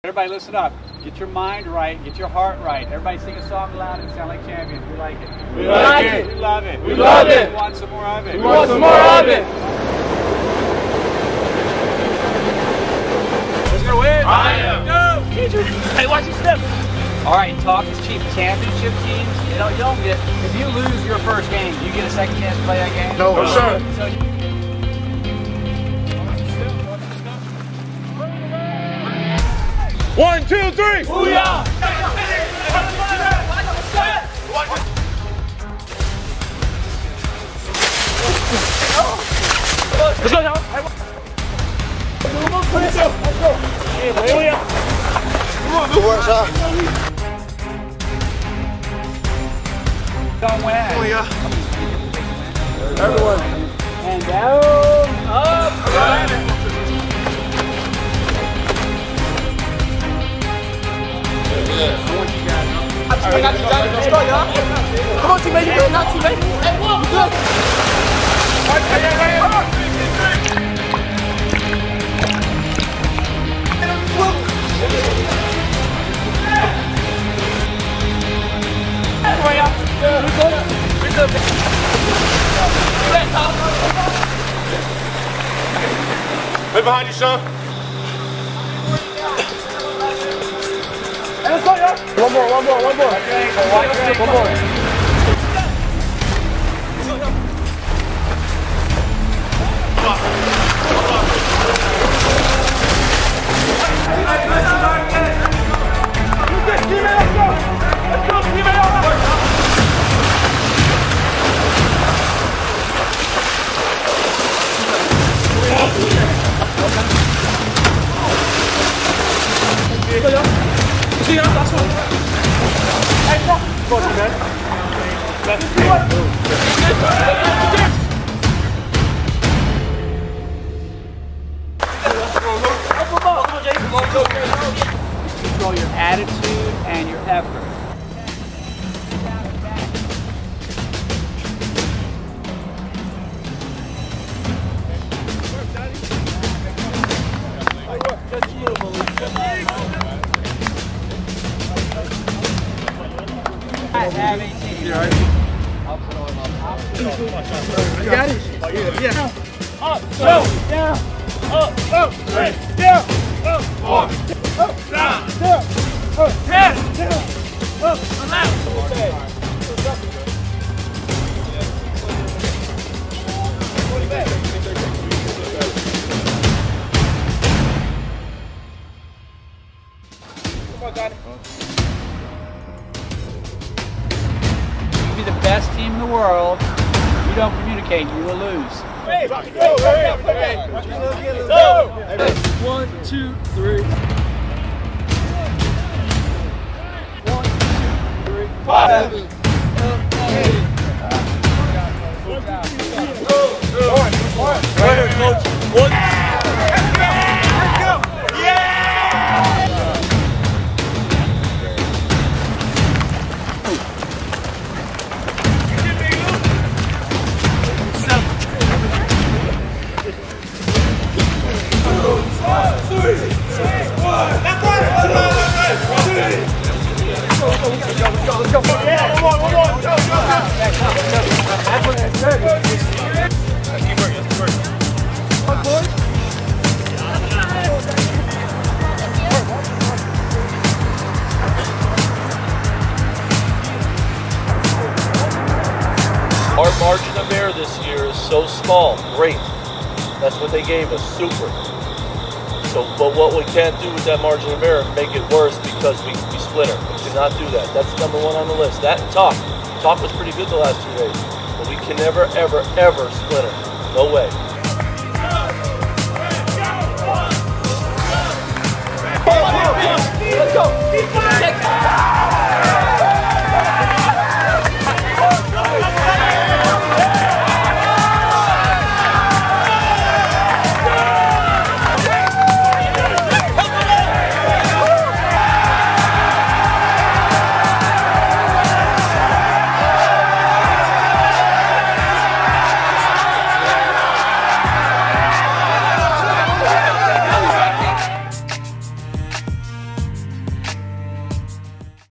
Everybody listen up. Get your mind right, get your heart right. Everybody sing a song loud and sound like champions. We like it. We like it. We love it. We love it. We want some more of it. We want some more of it. Who's going to win? I am. Go! Hey, watch your step. All right, talk is cheap. Championship teams, you don't get, if you lose your first game, do you get a second chance to play that game? No, sir. So, 1, 2, 3. Booyah! Let's go now. Let's go. Hey, Booyah. Come on, good work, son. don't win. Booyah. Everyone. And down, up, right. I want you guys. Let's go, y'all. Come on, teammate. You good? Not teammate. Hey, you good? Right behind you, son. Let's go, y'all. One more. Watch your ankle. One more. Control your attitude and your effort. You got it? Yeah. Up, down, up, right, down, up, down, down, down, up, You be the best team in the world. You don't communicate, you will lose. Hey, go, 1, 2, 3. 1, 2, 3, 5. Right here, coach. 1. Our margin of error this year is so small. Great. That's what they gave us. Super. So, but what we can't do with that margin of error, make it worse because we splinter. We cannot do that. That's number 1 on the list. That and talk. Talk was pretty good the last 2 days. But we can never, ever, ever splinter. No way.